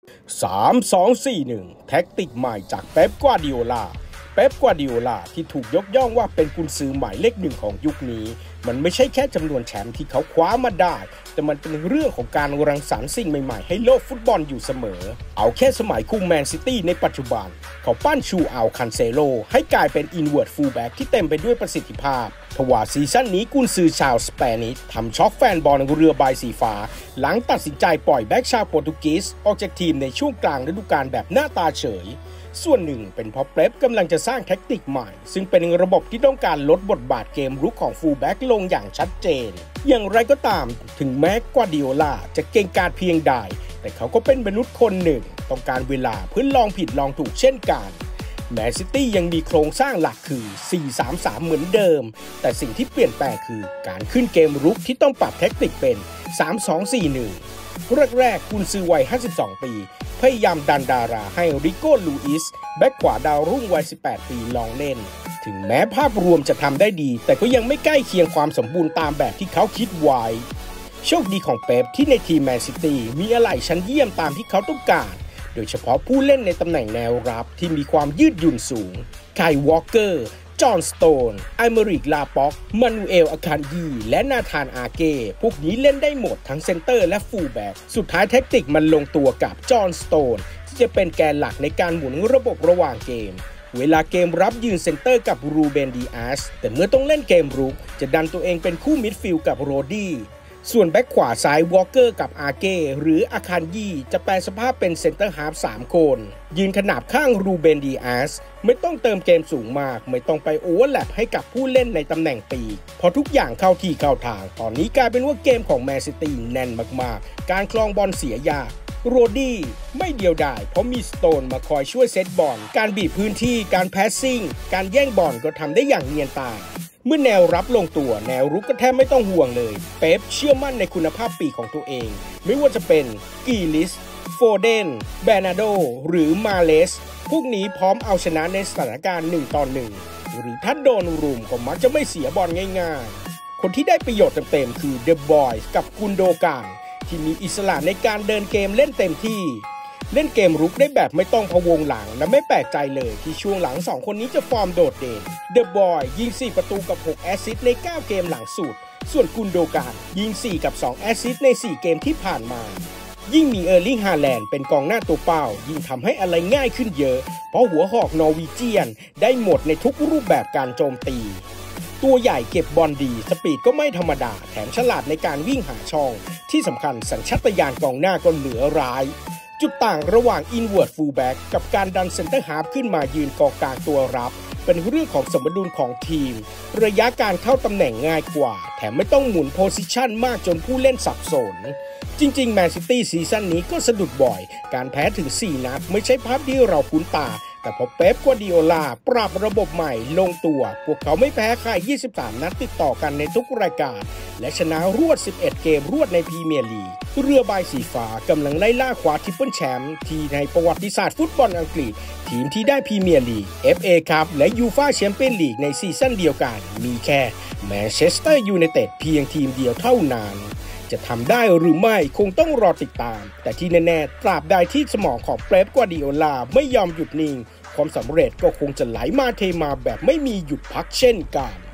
3-2-4-1 แท็กติกใหม่จากเป๊ป กวาร์ดิโอลาที่ถูกยกย่องว่าเป็นกุนซือหมายเลขหนึ่งของยุคนี้มันไม่ใช่แค่จำนวนแชมป์ที่เขาคว้ามาได้แต่มันเป็นเรื่องของการรังสรรค์สิ่งใหม่ๆให้โลกฟุตบอลอยู่เสมอเอาแค่สมัยคุมแมนซิตี้ในปัจจุบันเขาปั้นชูอัลคันเซโลให้กลายเป็นอินเวิร์ดฟูลแบ็กที่เต็มไปด้วยประสิทธิภาพทว่าซีซั่นนี้กุนซือชาวสเปนิชทำช็อกแฟนบอลเรือใบสีฟ้าหลังตัดสินใจปล่อยแบ็กชาวโปรตุเกสออกจากทีมในช่วงกลางฤดูกาลแบบหน้าตาเฉยส่วนหนึ่งเป็นเพราะเป๊ปกำลังจะสร้างแท็กติกใหม่ซึ่งเป็นระบบที่ต้องการลดบทบาทเกมรุกของฟูลแบ็กลงอย่างชัดเจนอย่างไรก็ตามถึงแม้กวาร์ดิโอลาจะเก่งกาจเพียงใดแต่เขาก็เป็นมนุษย์คนหนึ่งต้องการเวลาเพื่อลองผิดลองถูกเช่นกันแมนซิตี้ยังมีโครงสร้างหลักคือ 4-3-3 เหมือนเดิมแต่สิ่งที่เปลี่ยนแปลงคือการขึ้นเกมรุกที่ต้องปรับแท็กติกเป็น 3-2-4-1 แรกๆกุนซือวัย 52 ปีพยายามดันดาราให้ริโก้ ลูอิสแบ็คขวาดาวรุ่งวัย 18 ปีลองเล่นถึงแม้ภาพรวมจะทำได้ดีแต่ก็ยังไม่ใกล้เคียงความสมบูรณ์ตามแบบที่เขาคิดไว้โชคดีของเป๊ปที่ในทีมแมนซิตี้มีอะไหล่ชั้นเยี่ยมตามที่เขาต้องการโดยเฉพาะผู้เล่นในตำแหน่งแนวรับที่มีความยืดหยุ่นสูงไคล วอลเกอร์จอห์น สโตนไอเมริก ลาป็อกมานูเอล อาคานยีและนาธาน อาเก้พวกนี้เล่นได้หมดทั้งเซนเตอร์และฟูลแบ็กสุดท้ายแท็กติกมันลงตัวกับจอห์น สโตนที่จะเป็นแกนหลักในการหมุนระบบระหว่างเกมเวลาเกมรับยืนเซนเตอร์กับรูเบน ดีอาสแต่เมื่อต้องเล่นเกมรุกจะดันตัวเองเป็นคู่มิดฟิลด์กับโรดี้ส่วนแบ็คขวาซ้ายวอลเกอร์กับอาเก้หรืออาคานยีจะแปลสภาพเป็นเซนเตอร์ฮาล์ฟ3คนยืนขนาบข้างรูเบน ดีอาสไม่ต้องเติมเกมสูงมากไม่ต้องไปโอเวอร์แลปให้กับผู้เล่นในตำแหน่งปีกพอทุกอย่างเข้าที่เข้าทางตอนนี้กลายเป็นว่าเกมของแมนซิตี้แน่นมากๆการคลองบอลเสียยากโรดี้ไม่เดียวดายเพราะมีสโตนมาคอยช่วยเซตบอลการบีบพื้นที่การแพสซิ่งการแย่งบอลก็ทำได้อย่างเนียนตาเมื่อแนวรับลงตัวแนวรุกก็แทบไม่ต้องห่วงเลยเป๊ปเชื่อมั่นในคุณภาพปีกของตัวเองไม่ว่าจะเป็นกีลิสโฟเดนแบร์นาโดหรือมาเลสพวกนี้พร้อมเอาชนะในสถานการณ์1-1หรือถ้าโดนรุมก็มักจะไม่เสียบอลง่ายๆคนที่ได้ประโยชน์เต็มๆคือเดอะบอยส์กับกุนโดกันที่มีอิสระในการเดินเกมเล่นเต็มที่เล่นเกมรุกได้แบบไม่ต้องพะวงหลังและไม่แปลกใจเลยที่ช่วงหลัง2คนนี้จะฟอร์มโดดเด่นเดอะบอยยิง4ประตูกับ6แอสซิสต์ใน9เกมหลังสุดส่วนกุนโดกันยิง4กับ2แอสซิสต์ใน4เกมที่ผ่านมายิ่งมีเออร์ลิง ฮาแลนด์เป็นกองหน้าตัวเป้ายิ่งทำให้อะไรง่ายขึ้นเยอะเพราะหัวหอกนอร์วีเจียนได้หมดในทุกรูปแบบการโจมตีตัวใหญ่เก็บบอลดีสปีดก็ไม่ธรรมดาแถมฉลาดในการวิ่งหาช่องที่สำคัญสัญชาตญาณกองหน้าก็เหลือร้ายจุดต่างระหว่างอินเวิร์ดฟูลแบ็กกับการดันเซนเตอร์ฮาล์ฟขึ้นมายืนกองกลางตัวรับเป็นเรื่องของสมดุลของทีมระยะการเข้าตำแหน่งง่ายกว่าแถมไม่ต้องหมุนโพสิชันมากจนผู้เล่นสับสนจริงๆแมนซิตี้ซีซั่นนี้ก็สะดุดบ่อยการแพ้ถึง4นัดไม่ใช่ภาพที่เราคุ้นตาแต่พอเป๊ป กวาร์ดิโอลาปรับระบบใหม่ลงตัวพวกเขาไม่แพ้ใคร23นัดติดต่อกันในทุกรายการและชนะรวด11เกมรวดในพรีเมียร์ลีกเรือใบสีฟ้ากำลังไล่ล่าคว้าทริปเปิลแชมป์ที่ในประวัติศาสตร์ฟุตบอลอังกฤษทีมที่ได้พรีเมียร์ลีก FA คัพและยูฟ่าแชมเปี้ยนลีกในซีซั่นเดียวกันมีแค่แมนเชสเตอร์ยูไนเต็ดเพียงทีมเดียวเท่านั้นจะทำได้หรือไม่คงต้องรอติดตามแต่ที่แน่ๆตราบใดที่สมองของเป๊ป กวาร์ดิโอลาไม่ยอมหยุดนิ่งความสำเร็จก็คงจะไหลมาเทมาแบบไม่มีหยุดพักเช่นกัน